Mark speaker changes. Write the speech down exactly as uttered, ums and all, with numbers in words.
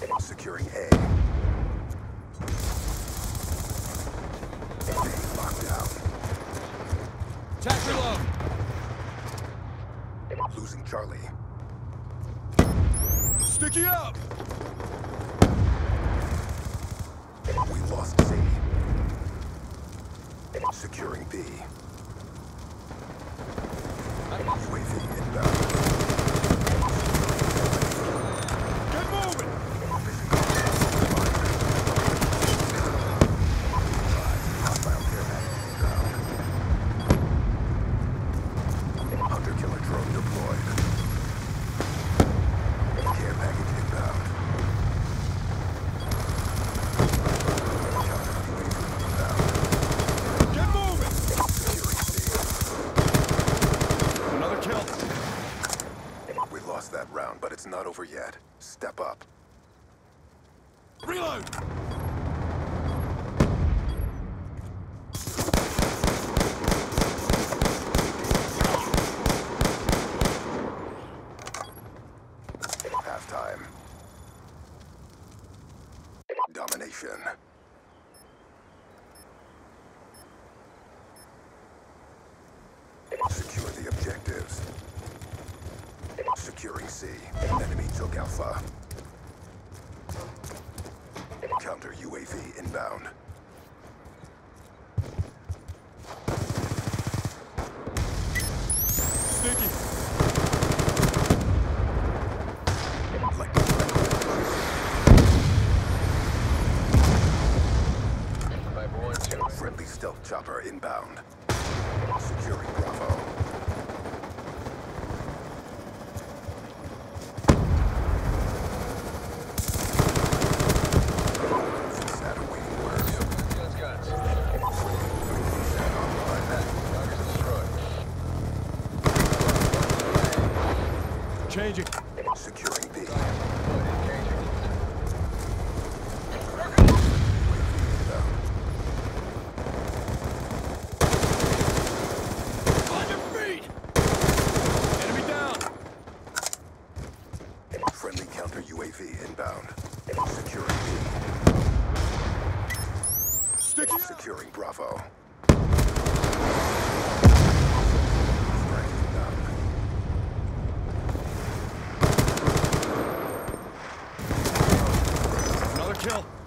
Speaker 1: Securing A. A locked down.
Speaker 2: Attack reload.
Speaker 1: Losing Charlie.
Speaker 2: Sticky up.
Speaker 1: We lost C. Securing B. U A V inbound.
Speaker 2: Get moving.
Speaker 1: Hostile care package inbound. Hunter killer drone deployed. Care package inbound. Counter U A V inbound.
Speaker 2: Get moving.
Speaker 1: Securing C.
Speaker 2: Another kill.
Speaker 1: We lost that round, but it's not over yet. Step up.
Speaker 2: Reload.
Speaker 1: Halftime. Domination. Secure the objectives. Securing C. Enemy took Alpha. Counter U A V inbound.
Speaker 2: Sticky.
Speaker 1: Like friendly stealth chopper inbound. Securing Bravo. Sat awaiting orders. Sat online.
Speaker 2: Changing.
Speaker 1: Securing B.
Speaker 2: On your feet. Enemy down.
Speaker 1: Friendly counter U A V inbound. Securing B.
Speaker 2: Sticky.
Speaker 1: Securing Bravo. Strike inbound.
Speaker 2: Another kill.